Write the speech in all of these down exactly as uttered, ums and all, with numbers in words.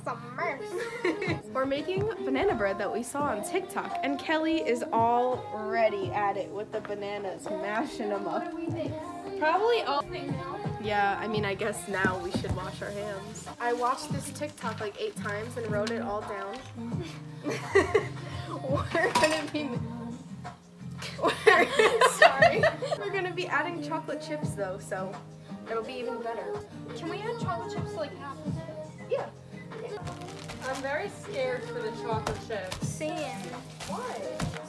some mess. We're making banana bread that we saw on TikTok, and Kelly is already at it with the bananas, mashing them up. Probably all. Yeah, I mean, I guess now we should wash our hands. I watched this TikTok like eight times and wrote it all down. We're gonna be... Sorry. We're gonna be adding chocolate chips though, so it'll be even better. Can we add chocolate chips to like half? Yeah. I'm very scared for the chocolate chips. Same. Why?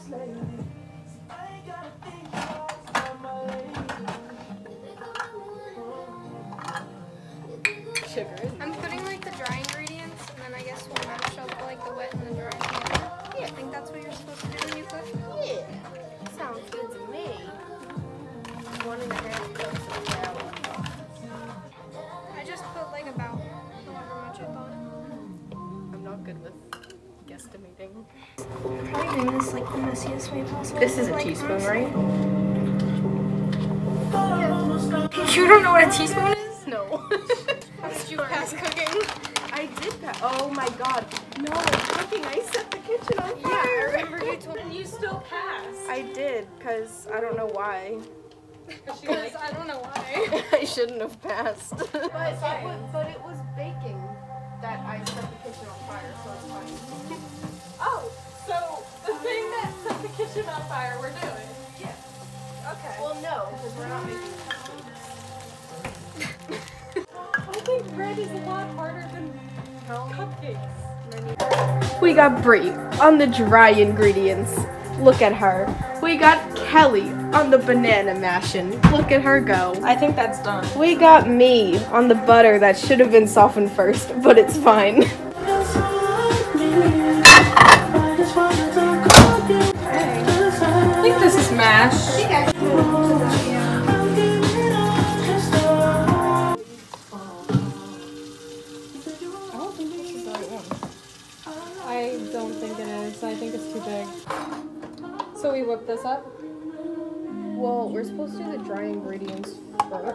Sugar. I'm putting like the dry ingredients, and then I guess we'll mash up like the wet and the dry together. Yeah, I think that's what you're supposed to do when you cook. Yeah. Sounds good to me. One and a half cups of flour. I just put like about however much I thought. I'm not good with guesstimating. Probably doing this like the messiest way possible. This is a like, teaspoon, honestly. right? You don't know what a teaspoon is? No. Did you pass cooking? I did that. Oh my god. No, cooking. I set the kitchen on Yeah, I fire. remember you told me. You still passed. I did, because I don't know why. Because I don't know why. I shouldn't have passed. but, it was, but it was baking that I set the kitchen on fire, so it's fine. Oh, so the thing that set the kitchen on fire, we're doing. Yeah. Okay. Well, no, because we're not making I think bread is a lot harder than cupcakes. We got Brie on the dry ingredients. Look at her. We got Kelly on the banana mashing. Look at her go. I think that's done. We got me on the butter that should have been softened first, but it's fine. I think this is mashed. I don't think it is. I think it's too big. So we whip this up? Well, we're supposed to do the dry ingredients first.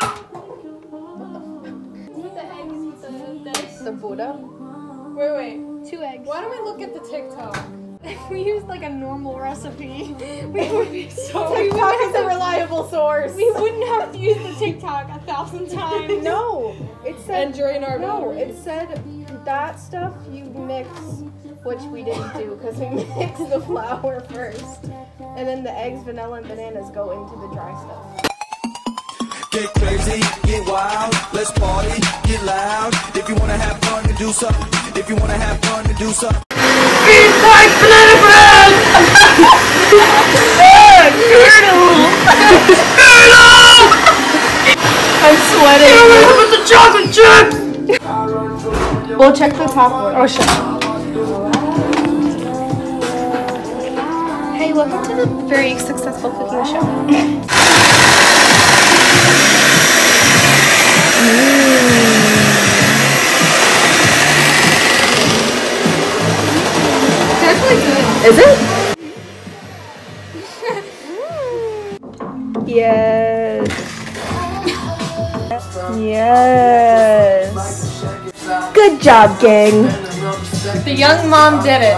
The eggs with the The Buddha. Wait, wait. two eggs. Why don't we look at the TikTok? If we used like a normal recipe, we would be so. we TikTok wouldn't is a have to- reliable source. We wouldn't have to use the TikTok a thousand times. No, it said And drain our no. battery. It said that stuff you mix, which we didn't do because we mixed the flour first, and then the eggs, vanilla, and bananas go into the dry stuff. Get crazy, get wild, let's party, get loud. If you wanna have fun to do something, if you wanna have fun to do something. Eat my banana bread! I'm sweating. With the chocolate chips! We'll check the top one. Oh shit. Hey, welcome to the very successful cooking show. That's really good. Is it? Yes. Yes. Good job, gang. The young mom did it.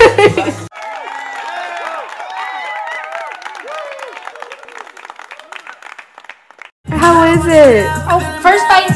How is it? Oh, first bite.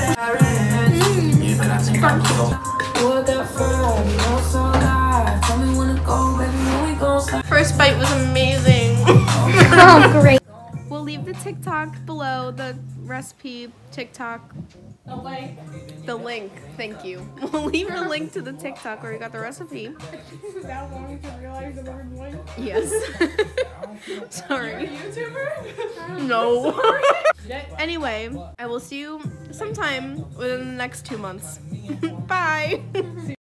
First bite was amazing. Oh, great. We'll leave the TikTok below, the recipe TikTok, The link. the link. Thank you. We'll leave a link to the TikTok where we got the recipe. That long to realize the word link. Yes. Sorry. YouTuber? No. Anyway, I will see you sometime within the next two months. Bye.